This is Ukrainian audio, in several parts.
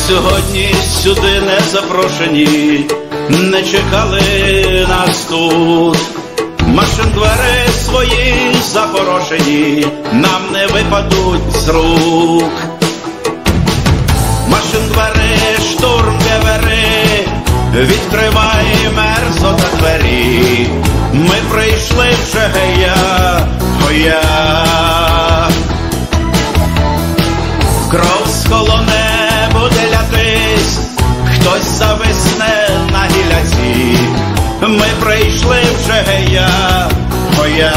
Сьогодні сюди не запрошені, не чекали нас тут. Машин двері свої запорошені, нам не випадуть з рук. Машин двері, штурм гевери, відкривай мерзота двері. Ми прийшли вже гея, гоя. Кров схолоне, буде лятись, хтось зависне на гіляці. Ми прийшли вже гея, гоя.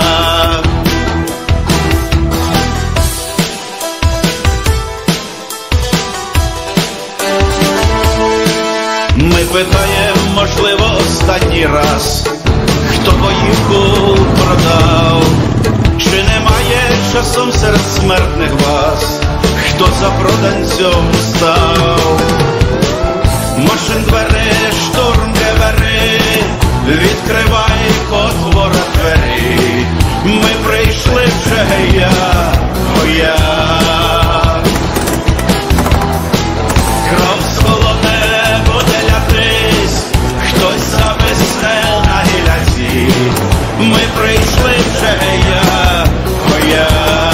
Ми питаємо, можливо, останній раз, хто боївку продав, чи немає часом серед смертних вас, хто за проданцем став. Машин двери, штурм гевери, відкривай потвора двері. Ми прийшли вже гея, гоя. Кров схолоне, буде лятись, хтось зависне на гіляці. Ми прийшли вже гея, гоя.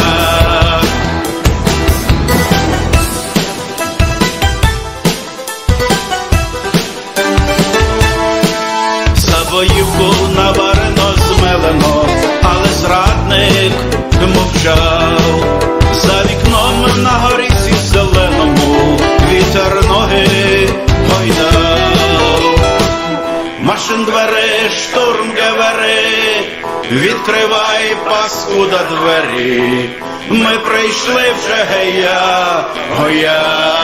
Боївку наварено, змелено, але зрадник мовчав. За вікном на горісі зеленому вітер ноги гойдав. Машин двери, штурм гевери, відкривай, паскуда, двері. Ми прийшли вже гея, гоя.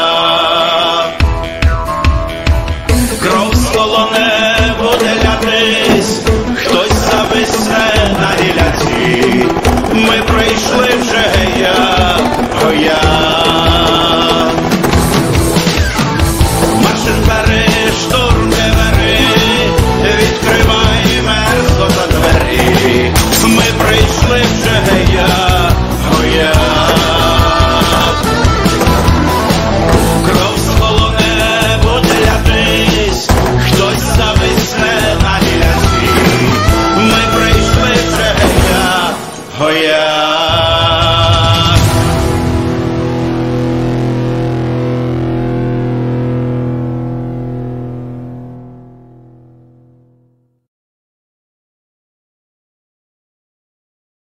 Кров схолоне, буде лятись, хтось зависне на гіляці. Ми прийшли вже гея, гоя. Машин двери, штурм гевери, відкривай мерзота двері. Ми прийшли вже гея, гоя. Кров схолоне, буде лятись, хтось зависне на гіляці. Ми прийшли вже гея, гоя.